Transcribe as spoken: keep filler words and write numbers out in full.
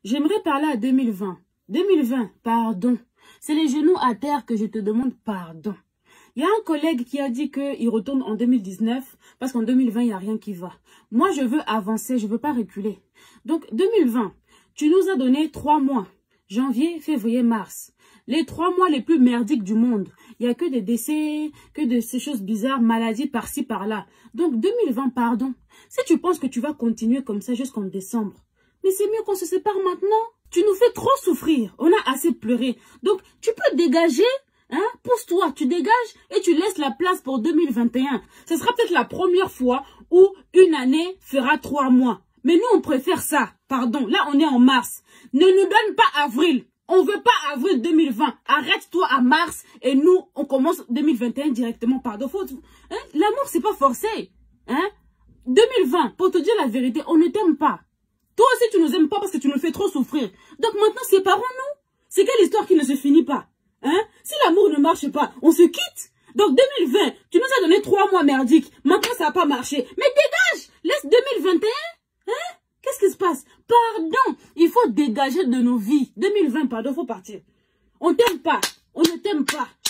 J'aimerais parler à deux mille vingt. deux mille vingt, pardon. C'est les genoux à terre que je te demande pardon. Il y a un collègue qui a dit qu'il retourne en deux mille dix-neuf parce qu'en deux mille vingt, il n'y a rien qui va. Moi, je veux avancer, je ne veux pas reculer. Donc, deux mille vingt, tu nous as donné trois mois. Janvier, février, mars. Les trois mois les plus merdiques du monde. Il n'y a que des décès, que de ces choses bizarres, maladies par-ci, par-là. Donc, deux mille vingt, pardon. Si tu penses que tu vas continuer comme ça jusqu'en décembre, mais c'est mieux qu'on se sépare maintenant. Tu nous fais trop souffrir. On a assez pleuré. Donc, tu peux dégager, hein? Pousse-toi, tu dégages et tu laisses la place pour deux mille vingt et un. Ce sera peut-être la première fois où une année fera trois mois. Mais nous, on préfère ça. Pardon, là, on est en mars. Ne nous donne pas avril. On veut pas avril deux mille vingt. Arrête-toi à mars et nous, on commence deux mille vingt et un directement. Pardon, faut... hein? L'amour, c'est pas forcé. Hein? deux mille vingt, pour te dire la vérité, on ne t'aime pas. Toi aussi, tu nous aimes pas parce que tu nous fais trop souffrir. Donc maintenant, séparons-nous. C'est quelle histoire qui ne se finit pas? Hein? Si l'amour ne marche pas, on se quitte. Donc deux mille vingt, tu nous as donné trois mois merdiques. Maintenant, ça n'a pas marché. Mais dégage! Laisse deux mille vingt et un. Hein? Qu'est-ce qui se passe? Pardon, il faut dégager de nos vies. deux mille vingt, pardon, faut partir. On t'aime pas. On ne t'aime pas.